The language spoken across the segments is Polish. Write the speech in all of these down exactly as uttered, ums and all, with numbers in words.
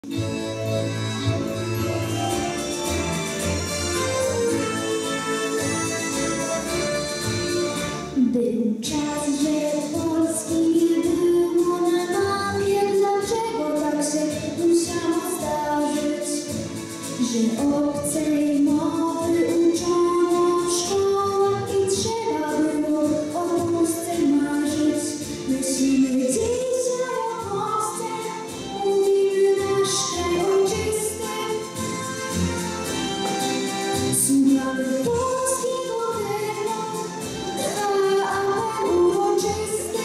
Był czas, że Polski nie było na mapie. Dlaczego tak się musiało zdarzyć, że obcej mowy uczono w szkołach i trzeba było o Polsce marzyć? Myślimy dzisiaj o Polsce, mówimy nasz kraj ojczysty. Słuchamy polskiego hymnu, trwa uroczysty.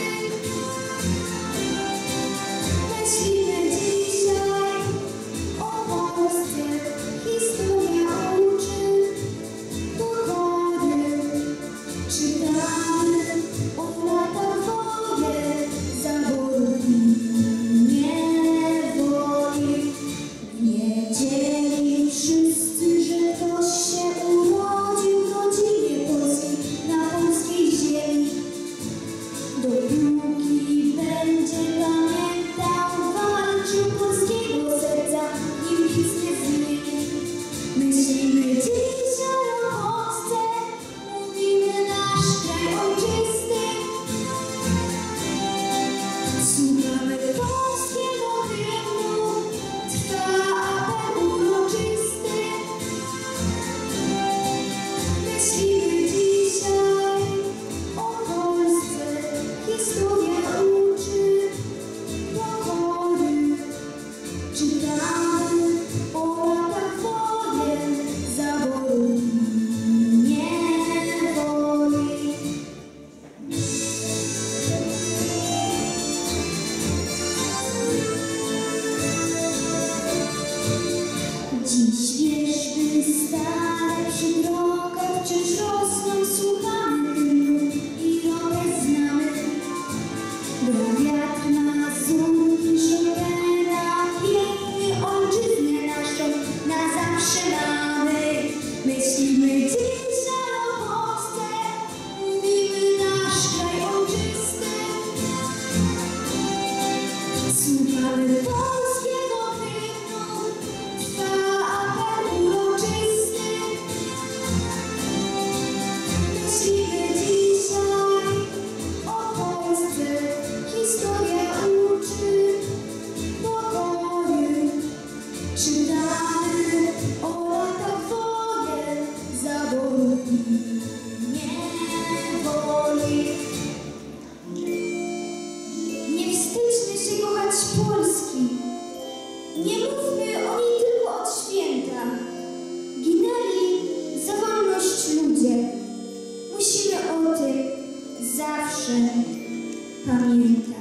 Myślimy dzisiaj o Polsce, historia uczy pokory. Czytamy o latach wojen, zaborów i niewoli. Wiedzieli wszyscy, że ktoś się urodził w rodzinie polskiej, na polskiej ziemi. Dopóki będzie pamiętał, walczył polskiego serca, nim nic nie zmieni. Myślimy dzisiaj o Polsce, mówimy nasz kraj ojczysty. Słuchamy polskiego hymnu, trwa apel uroczysty. Myślimy dzisiaj o Polsce, historia uczy pokory. Czytamy o latach wojen, zaborów i niewoli. Dziś wierzby stare przy drogach wciąż rosną, słuchamy hymnu i drogę znamy. Bo wiatr Mazurki, Chopina, pięknie ojczyznę naszą na zawsze mamy. Myślimy dzisiaj o Polsce, mówimy nasz kraj ojczysty. Słuchamy polskiego hymnu, trwa apel uroczysty. Myślimy dzisiaj o Polsce, historia uczy pokory. Czytamy o latach wojen, zaborów i niewoli. Nie wstydźmy się kochać Polski. Nie mówmy o niej tylko od święta. Ginęli za wolność ludzie. Musimy o tym zawsze pamiętać.